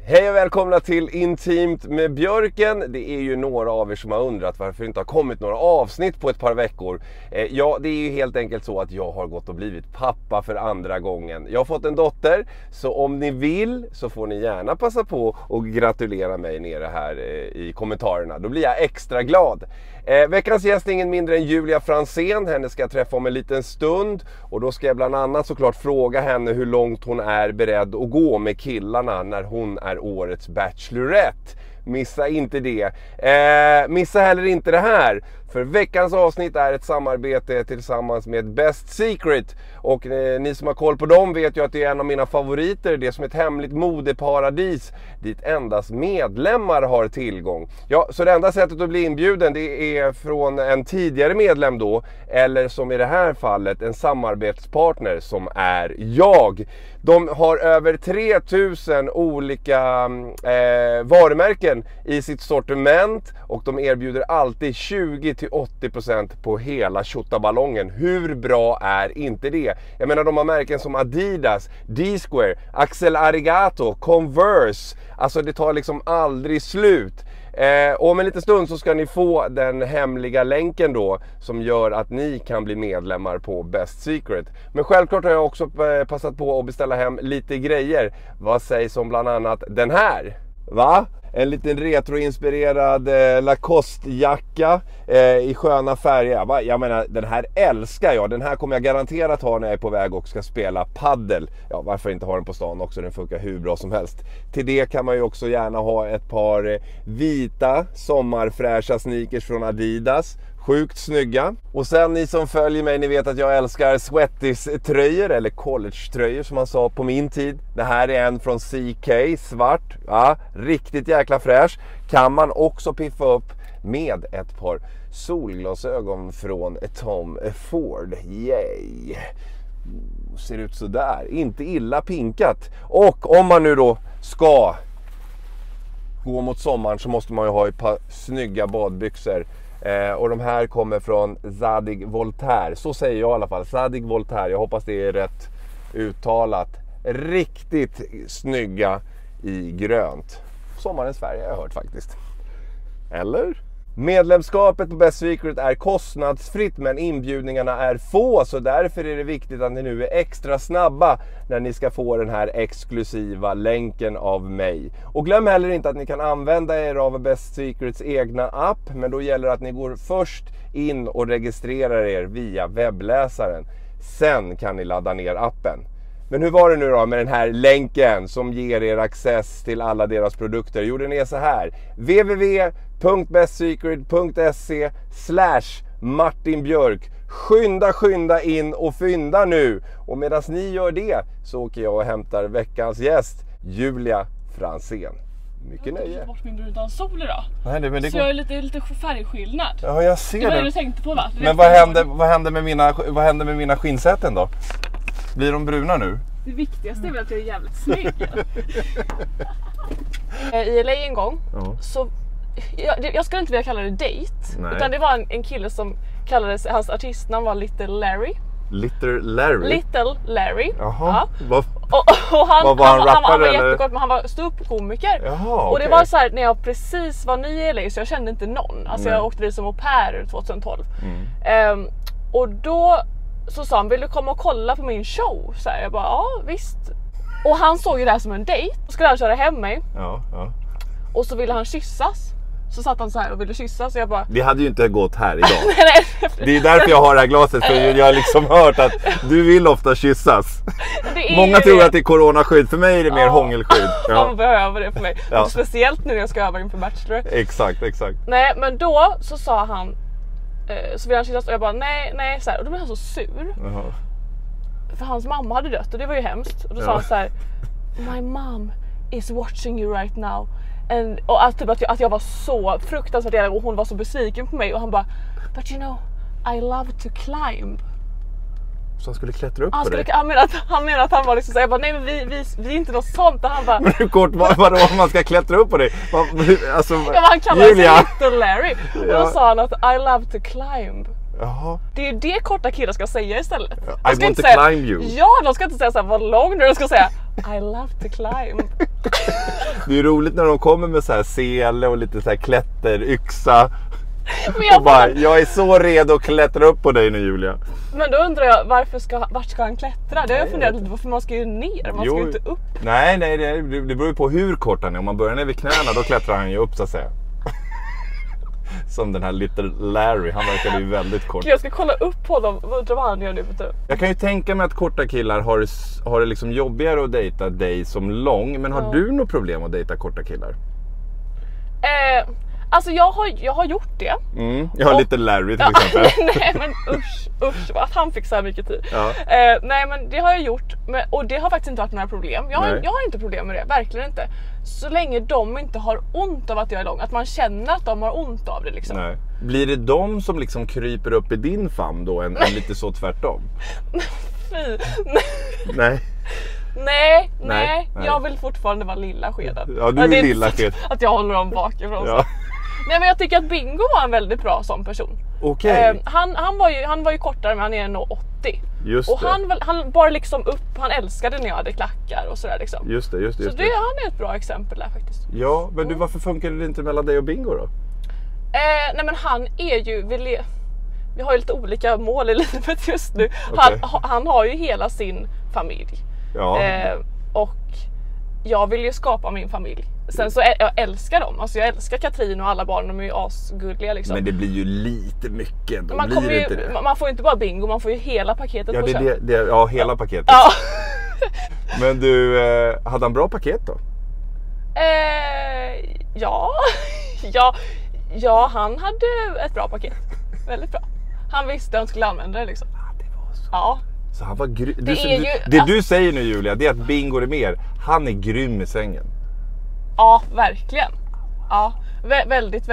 Hej och välkomna till Intimt med Björken. Det är ju några av er som har undrat varför det inte har kommit några avsnitt på ett par veckor. Ja, det är ju helt enkelt så att jag har gått och blivit pappa för andra gången. Jag har fått en dotter, så om ni vill så får ni gärna passa på och gratulera mig nere här i kommentarerna. Då blir jag extra glad. Veckans gäst är ingen mindre än Julia Franzén. Henne ska jag träffa om en liten stund. Och då ska jag bland annat såklart fråga henne hur långt hon är beredd att gå med killarna när hon är årets Bachelorette. Missa inte det. Missa heller inte det här. För veckans avsnitt är ett samarbete tillsammans med Best Secret. Och ni som har koll på dem vet ju att det är en av mina favoriter. Det är som ett hemligt modeparadis dit endast medlemmar har tillgång. Ja, så det enda sättet att bli inbjuden det är från en tidigare medlem då. Eller som i det här fallet en samarbetspartner som är jag. De har över 3000 olika varumärken i sitt sortiment. Och de erbjuder alltid 20-80% på hela tjottaballongen. Hur bra är inte det? Jag menar, de har märken som Adidas, D-Square, Axel Arigato, Converse. Alltså det tar liksom aldrig slut. Och om en liten stund så ska ni få den hemliga länken då som gör att ni kan bli medlemmar på Best Secret. Men självklart har jag också passat på att beställa hem lite grejer. Vad sägs om bland annat den här? Va? En liten retroinspirerad Lacoste-jacka i sköna färger. Jag menar, den här älskar jag. Den här kommer jag garanterat ha när jag är på väg och ska spela paddel. Ja, varför inte ha den på stan också? Den funkar hur bra som helst. Till det kan man ju också gärna ha ett par vita sommarfräscha sneakers från Adidas. Sjukt snygga. Och sen ni som följer mig, ni vet att jag älskar Sweaties-tröjor eller college-tröjor som man sa på min tid. Det här är en från CK, svart. Ja, riktigt jäkla fräsch. Kan man också piffa upp med ett par solglasögon från Tom Ford. Yay! Ser ut så där. Inte illa pinkat. Och om man nu då ska gå mot sommaren så måste man ju ha ett par snygga badbyxor. Och de här kommer från Zadig Voltaire. Så säger jag i alla fall, Zadig Voltaire. Jag hoppas det är rätt uttalat. Riktigt snygga i grönt. Sommarens färg har jag hört faktiskt. Eller? Medlemskapet på Best Secret är kostnadsfritt men inbjudningarna är få, så därför är det viktigt att ni nu är extra snabba när ni ska få den här exklusiva länken av mig. Och glöm heller inte att ni kan använda er av Best Secrets egna app, men då gäller det att ni går först in och registrerar er via webbläsaren. Sen kan ni ladda ner appen. Men hur var det nu då med den här länken som ger er access till alla deras produkter? Jo, den är så här: www.bestsecret.se/Martin Björk. Skynda in och fynda nu. Och medan ni gör det så åker jag och hämtar veckans gäst, Julia Franzén. Mycket nöje. Jag har bort min bruna sol idag. Nej, men det så jag är lite färgskillnad. Ja, jag ser det. Det var det du tänkte på, va? Men vad hände med mina skinnsäten då? Blir de bruna nu? Det viktigaste är väl att jag är jävligt snygg. I LA en gång så jag skulle inte vilja kalla det date. Nej. Utan det var en kille som kallades, hans artistnamn var Little Larry. Little Larry? Little Larry. Jaha. Ja. Och han var eller? jättekort, men han var ståuppkomiker. Jaha, och det var så här, när jag precis var ny i LA så jag kände inte någon. Alltså jag åkte dit som au pair 2012. Och då så sa han, vill du komma och kolla på min show? Så här, jag bara, ja visst. Och han såg ju det här som en dejt. Så skulle han köra hem mig. Ja. Och så ville han kyssas. Så satt han så här och ville kyssas. Så jag bara... Det hade ju inte gått här idag. Det är därför jag har det här glaset. För jag har liksom hört att du vill ofta kyssas. Många tror att det är coronaskydd. För mig är det mer hångelskydd. Man behöver det för mig. Och speciellt nu när jag ska öva inför Bachelor. Exakt. Nej, men då så sa han, så ville han kyssas och jag bara nej så här. Och då blev han så sur. För hans mamma hade dött och det var ju hemskt. Och då sa han så här: my mom is watching you right now. Och att jag var så fruktansvärt elak och hon var så besviken på mig. Och han bara, but you know, I love to climb. Så han skulle klättra upp på dig? Han menar att han var liksom så. Jag bara, nej men vi är inte något sånt. Och han bara, men hur kort vadå om man ska klättra upp på dig? Alltså, han kallade sig Little Larry. Och då sa han att I love to climb. Jaha. Det är ju det korta killar ska säga istället. I want to climb you. Ja, de ska inte säga så här, vad lång nu. De ska säga I love to climb. Det är roligt när de kommer med så här sele och lite så här klätteryxa. Men jag är så redo att klättra upp på dig nu, Julia. Men då undrar jag, vart ska han klättra? Det har jag funderat lite på, för man ska ju ner, man ska ju inte upp. Nej, det beror ju på hur kort han är. Om man börjar ner vid knäna, då klättrar han ju upp så att säga. Som den här Little Larry, han verkar ju väldigt kort. Jag ska kolla upp honom, undrar vad han gör nu. Jag kan ju tänka mig att korta killar har det liksom jobbigare att dejta dig som lång. Men har du något problem att dejta korta killar? Alltså jag har gjort det. Jag har lite Larry till exempel. Nej men usch att han fick så här mycket tid. Ja. Nej men det har jag gjort, och det har faktiskt inte varit några problem. Jag har inte problem med det, verkligen inte. Så länge de inte har ont av att jag är lång, att man känner att de har ont av det liksom. Nej. Blir det de som liksom kryper upp i din famn då, än lite så tvärtom? Fy. Nej. Nej, jag vill fortfarande vara lilla skeden. Ja, du är lilla skeden. Att jag håller dem bakifrån. Ja. Nej, men jag tycker att Bingo var en väldigt bra sån person. Okej. Han var ju kortare, men han är nog 80. Just och det. han bar liksom upp, han älskade när jag hade klackar och sådär liksom. Just det. Så han är ett bra exempel där faktiskt. Ja, men du, varför funkar det inte mellan dig och Bingo då? Nej men han är ju, vi har ju lite olika mål i livet just nu. Okay. Han har ju hela sin familj. Ja. Och jag vill ju skapa min familj. Sen så jag älskar dem. Alltså jag älskar Katrin och alla barn, de är ju asgulliga liksom. Men det blir ju lite mycket ändå. Man får ju inte bara Bingo, man får ju hela paketet på köpet. Ja, hela paketet. Ja. Men du, hade han bra paket då? Ja, han hade ett bra paket. Väldigt bra. Han visste att han skulle använda det liksom. Det var så. Ja. Så han var grym. Det du säger nu, Julia, det är att Bingo är mer. Han är grym i sängen. Ja, verkligen. Ja, väldigt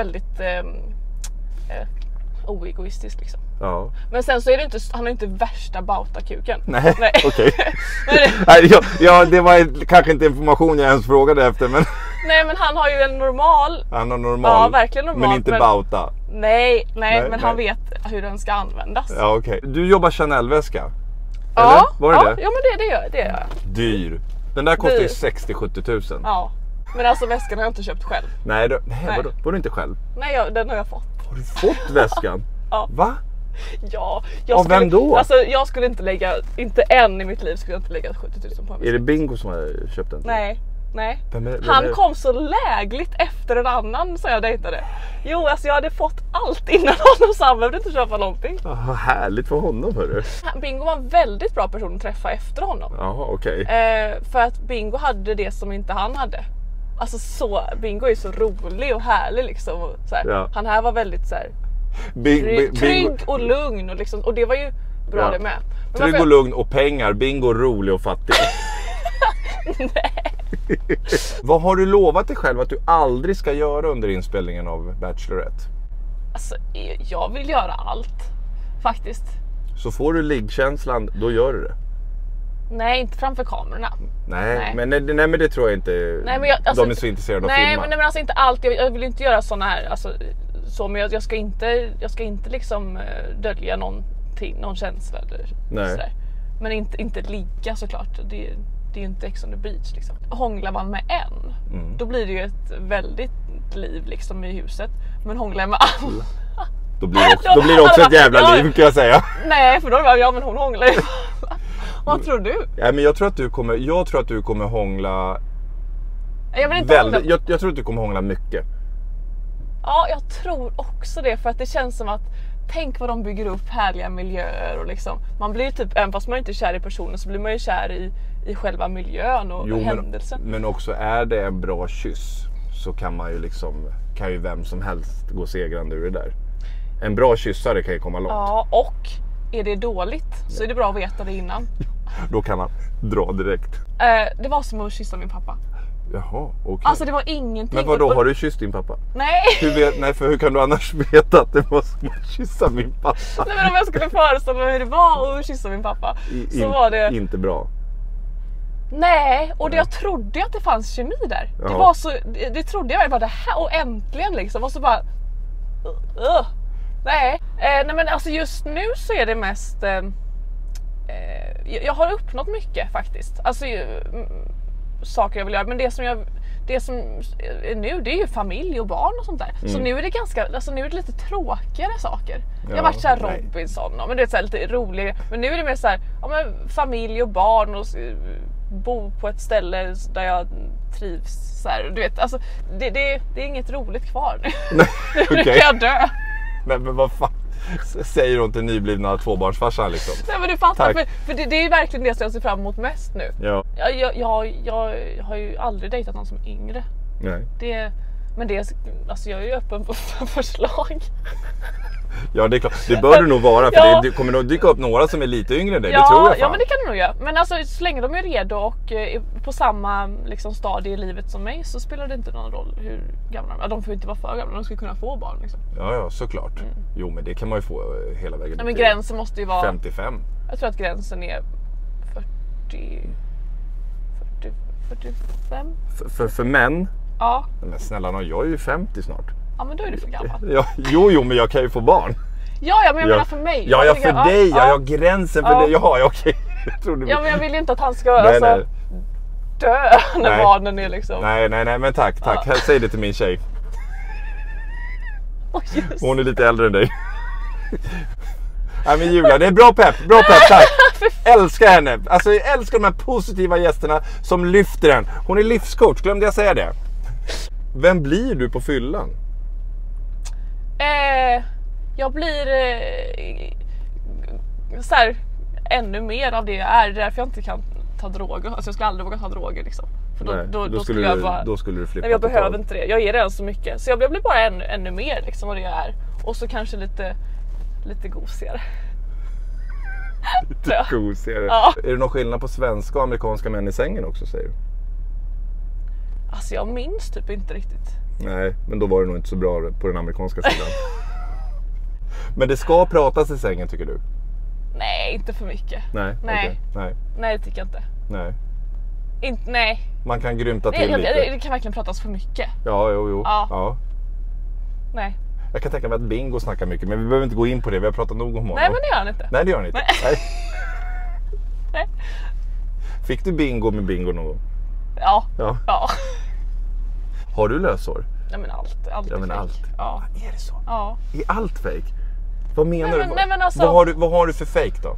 oegoistisk liksom. Ja. Men sen så är det inte, han är inte värsta bautakuken. Nej. Okej. Nej, det var kanske inte information jag ens frågade efter, men nej, men han har ju en normal. Han har normal. Ja, verkligen normal. Men inte bauta. Nej, men han vet hur den ska användas. Ja, okej. Du jobbar Chanel-väska. Ja, eller? Var det det? Ja, men det gör jag. Dyr. Den där kostar ju 60-70 tusen. Ja. Men alltså väskan har jag inte köpt själv. Nej. Vadå? Var du inte själv? Nej, den har jag fått. Har du fått väskan? Ja. Va? Ja. Vem då? Alltså jag skulle inte lägga, inte än i mitt liv skulle jag inte lägga 70 000 på en väska. Är det Bingo som har köpt den? Nej. Vem Han kom så lägligt efter en annan som jag dejtade. Jo, alltså jag hade fått allt innan honom, så han behövde inte köpa någonting. Vad härligt för honom, hörru. Bingo var en väldigt bra person att träffa efter honom. Jaha, okej. För att Bingo hade det som inte han hade. Alltså Bingo är så rolig och härlig liksom. Och så här. Ja. Han här var väldigt så här, trygg och lugn och, liksom, och det var ju bra det med. Men trygg och lugn och pengar. Bingo rolig och fattig. Nej. Vad har du lovat dig själv att du aldrig ska göra under inspelningen av Bachelorette? Alltså jag vill göra allt faktiskt. Så får du liggkänslan, då gör du det? Nej, inte framför kamerorna. Nej. Men det tror jag inte. Nej, men de är så intresserade av att filma. Nej, men alltså inte allt. Jag vill inte göra såna här alltså, så, men jag ska inte liksom dölja någon känsla eller sådär. Men inte ligga såklart. Det är ju inte Ex on the Beach liksom. Hånglar man med en, då blir det ju ett väldigt liv liksom i huset. Men hånglar med alla, då blir det också ett jävla liv, kan jag säga. Nej, för då är det men hon hånglar ju. Vad tror du? Ja, men jag tror att du kommer hångla. Jag tror att du kommer hångla mycket. Ja, jag tror också det, för att det känns som att tänk vad de bygger upp härliga miljöer och liksom, man blir typ, även fast man inte är kär i personen så blir man ju kär i själva miljön och händelsen. Men också är det en bra kyss så kan ju vem som helst gå segrande ur det där. En bra kyssare kan ju komma långt. Ja, och är det dåligt så är det bra att veta det innan. Då kan man dra direkt. Det var som att kyssa min pappa. Jaha, okej. Alltså det var ingenting. Men vadå, har du kysst din pappa? Nej. Hur kan du annars veta att det var som att kyssa min pappa? Nej, men om jag skulle föreställa mig hur det var att kyssa min pappa så var det inte bra. Nej, och jag trodde att det fanns kemi där. Jaha. Det var så, det trodde jag bara det här, och äntligen liksom, och så bara nej men alltså just nu så är det mest jag har uppnått mycket faktiskt. Alltså saker jag vill göra. Men det som är nu, det är ju familj och barn och sånt där. Så nu är det nu är det lite tråkigare saker. Jag har varit så här Robinson, men det är så här lite roligt. Men nu är det mer så här, familj och barn och bo på ett ställe där jag trivs så här, du vet, alltså det är inget roligt kvar nu. Nu kan jag dö. Nej, men vad fan säger hon till nyblivna tvåbarnsfarsan liksom? Nej, men du fattar, för det är ju verkligen det som jag ser fram emot mest nu. Ja. Jag har ju aldrig dejtat någon som är yngre. Nej. Alltså jag är ju öppen för förslag. Ja, det är klart. Det bör du nog vara, för det kommer nog dyka upp några som är lite yngre än dig, det tror jag fan. Ja, men det kan du nog göra. Men alltså, så länge de är redo och på samma liksom, stadie i livet som mig, så spelar det inte någon roll hur gamla de är. De får inte vara för gamla, de ska kunna få barn liksom. Ja, såklart. Jo, men det kan man ju få hela vägen. Ja, men gränsen måste ju vara 55. Jag tror att gränsen är 45. För män? Ja. Men snälla, jag är ju 50 snart. Ja, men då är du för gammal. Ja, jo, men jag kan ju få barn. Ja, men jag menar för mig. Ja, för dig. Ja, gränsen för dig. Ja, okej. Ja, men jag vill inte att han ska dö när barnen är liksom. Nej, men tack. Säg det till min tjej. Hon är lite äldre än dig. Nej, men Julia, det är bra pepp, tack. Älskar henne. Alltså, jag älskar de här positiva gästerna som lyfter en. Hon är livscoach, glömde jag säga det. Vem blir du på fyllan? Jag blir så här, ännu mer av det jag är. Det är därför jag inte kan ta droger. Alltså jag skulle aldrig våga ta droger liksom. För då skulle jag bara... Då skulle du flippa. Nej, jag behöver inte det. Jag ger redan så mycket. Så jag blir bara ännu mer liksom vad det jag är. Och så kanske lite gosigare. Lite gosigare. Ja. Är det någon skillnad på svenska och amerikanska män i sängen också, säger du? Alltså jag minns typ inte riktigt. Nej, men då var det nog inte så bra på den amerikanska sidan. Men det ska pratas i sängen, tycker du? Nej, inte för mycket. Nej. Okay. Nej, det tycker jag inte. Nej. Nej. Man kan grymta till lite. Det kan verkligen pratas för mycket. Ja, jo. Ja. Nej. Jag kan tänka mig att Bingo snackar mycket, men vi behöver inte gå in på det. Vi har pratat nog om honom. Nej, men det gör han inte. Nej, det gör han inte. Nej. Fick du bingo med Bingo någon gång? Ja. Har du lösår? Nej, men allt ja, men fake. Allt. Ja. Är det så? Ja. Är allt fake? Vad menar du? Nej, men alltså... Vad har du för fake då?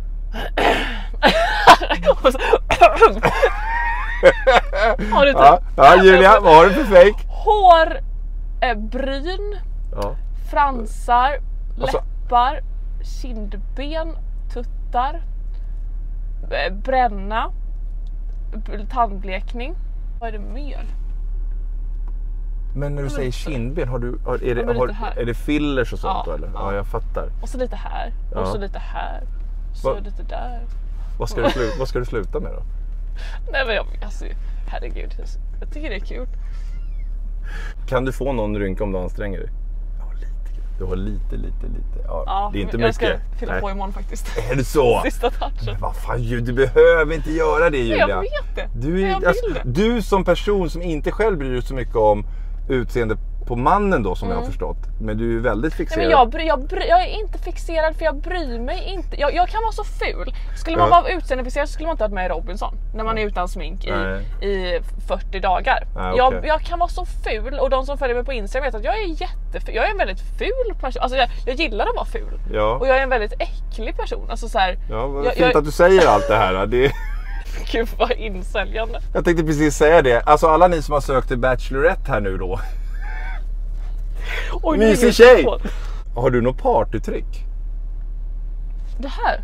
Har du ja, Julia, vad har du för fake? Hår, bryn, fransar, läppar, kindben, tuttar, bränna, tandblekning. Vad är det mer? Men när du säger kindben, är det fillers och sånt då, eller? Ja, jag fattar. Och så lite här, och så lite här, så lite där. Vad ska du sluta med då? Nej, men alltså, herregud, jag tycker det är kul. Kan du få någon rynka om du anstränger dig? Ja, lite. Du har lite. Ja, det är inte mycket. Jag ska fylla på imorgon faktiskt. Är det så? Sista touchen. Men vad fan, du behöver inte göra det, Julia. Jag vet det. Du som person som inte själv bryr dig så mycket om utseende på mannen då, som jag har förstått. Men du är väldigt fixerad. Nej, men jag är inte fixerad, för jag bryr mig inte. Jag kan vara så ful. Skulle man vara utseendefixerad så skulle man inte ha varit med i Robinson. När man är utan smink i 40 dagar. Jag kan vara så ful, och de som följer mig på Instagram vet att jag är jätteful. Jag är en väldigt ful person. Alltså jag gillar att vara ful. Ja. Och jag är en väldigt äcklig person. Alltså så här, fint att du säger allt det här. Det... Gud, vad insäljande. Jag tänkte precis säga det. Alltså alla ni som har sökt till Bachelorette här nu då. Mysig tjej. Har du något partytryck? Det här.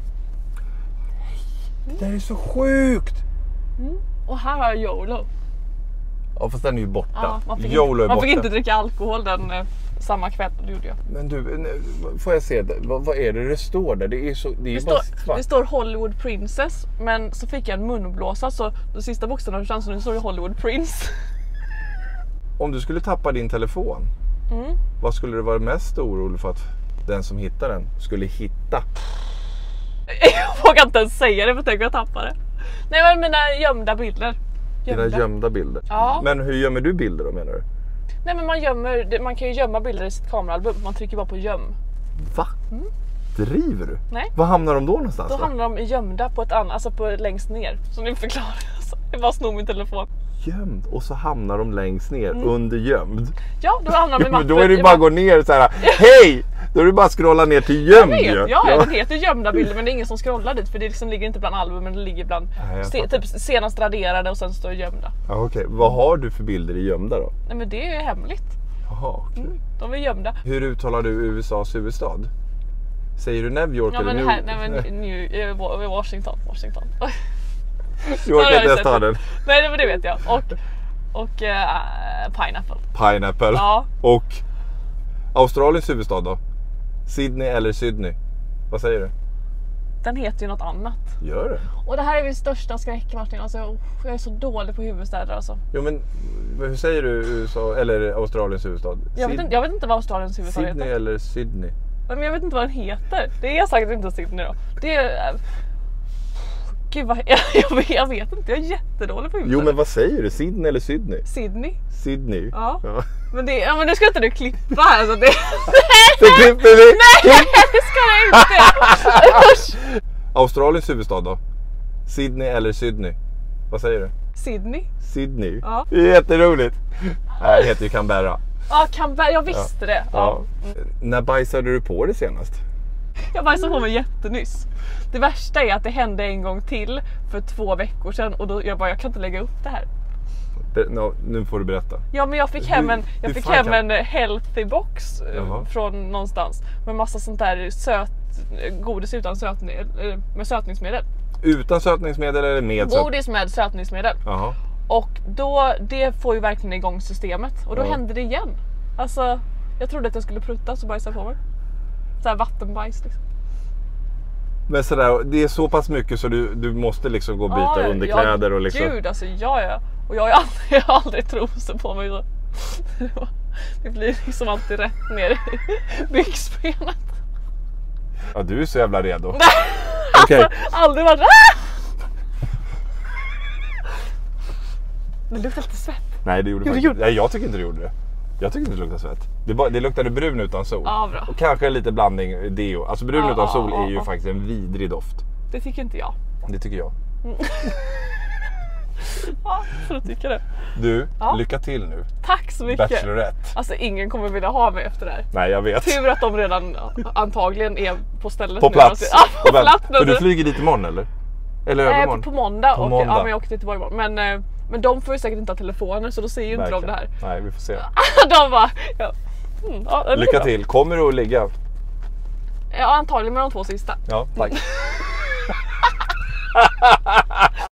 Det där är så sjukt. Och här har jag YOLO. Ja, fast den är ju borta. Ja, man fick inte dricka alkohol samma kväll, det gjorde jag. Men du, får jag se det? Vad är det står där? Det står Hollywood Princess, men så fick jag en munblåsa, så de sista bokstäverna försvann, så nu står det Hollywood Prince. Om du skulle tappa din telefon, vad skulle du vara mest orolig för att den som hittar den skulle hitta? Jag vågar inte ens säga det, för tänk att jag tappar det. Nej, men mina gömda bilder. Dina gömda bilder? Ja. Men hur gömmer du bilder då, menar du? Nej, men man kan ju gömma bilder i sitt kameraalbum. Man trycker bara på göm. Va? Driver du? Nej. Var hamnar de då någonstans? Då hamnar de gömda på ett annat, alltså på längst ner. Så nu förklarar jag. Alltså. Jag bara snor min telefon. Gömd. Och så hamnar de längst ner under gömd. Ja, då hamnar de i mappen. Då är det ju bara att gå ner så här. Hej! Då är det bara att scrolla ner till gömd. Ja, den heter gömda bilder, men det är ingen som scrollar dit. För det liksom ligger inte bland albumen, det ligger bland typ senast raderade och sen står det gömda. Ja, okej. Vad har du för bilder i gömda då? Nej, men det är ju hemligt. Jaha, okej. De är gömda. Hur uttalar du USAs huvudstad? Säger du New York eller New Washington. Du orkar inte ens ta den. Nej, men det vet jag. Och Pineapple. Pineapple. Ja. Och Australiens huvudstad då? Sydney eller Sydney? Vad säger du? Den heter ju något annat. Gör det? Och det här är min största skräck, Martin. Alltså, jag är så dålig på huvudstäder alltså. Jo, men hur säger du USA eller Australiens huvudstad? Jag vet inte vad Australiens huvudstad heter. Sydney eller Sydney? Men jag vet inte vad den heter. Det är säkert inte Sydney då. Det är... Gud vad... jag vet inte. Jag är jättedålig på huvudstäder. Jo, men vad säger du? Sydney eller Sydney? Sydney. Sydney? Ja. Men nu ska inte du klippa här så det... Det klipper vi! Nej, det ska jag inte! Australiens huvudstad då? Sydney eller Sydney? Vad säger du? Sydney. Sydney? Ja. Det är jätteroligt. Nej, det heter ju Canberra. Ja, Canberra. Jag visste det. Ja. När bajsade du på det senast? Jag bajsade på mig jättenyss. Det värsta är att det hände en gång till för 2 veckor sedan. Och då jag kan inte lägga upp det här. Nu får du berätta. Ja, men jag fick hem en healthy box från någonstans. Med massa sånt där godis utan med sötningsmedel. Utan sötningsmedel eller med sötningsmedel? Godis med sötningsmedel. Jaha. Och då, det får ju verkligen igång systemet. Och då hände det igen. Alltså, jag trodde att jag skulle prutta så bajsade på mig. Såhär vattenbajs liksom. Men sådär, det är så pass mycket så du måste liksom gå och byta underkläder och liksom... Gud, alltså ja. Och jag har aldrig trosor på mig. Så. Det blir liksom alltid rätt ner i byxbenet. Ja, du är så jävla redo. Alltså, aldrig varit... Det luktar lite svett. Nej, det gjorde faktiskt. Nej, jag tycker inte det gjorde det. Jag tycker inte det luktar svett. Det luktade brun utan sol. Ja, bra. Och kanske lite blandning deo. Alltså brun utan sol är ju faktiskt en vidrig doft. Det tycker inte jag. Det tycker jag. Ja, så du tycker det. Du, lycka till nu. Tack så mycket. Bachelorette. Alltså ingen kommer vilja ha mig efter det här. Nej, jag vet. Tur att de redan antagligen är på stället. På plats. Ja, på plats. För du flyger dit imorgon eller? Eller övermorgon? På måndag. På måndag. Ja, men jag åker till Göteborg imorgon. Men de får ju säkert inte ha telefoner så då ser ju inte de det här. Nej, vi får se. De bara... Lycka till. Kommer du att ligga? Ja, antagligen med de 2 sista. Ja, tack.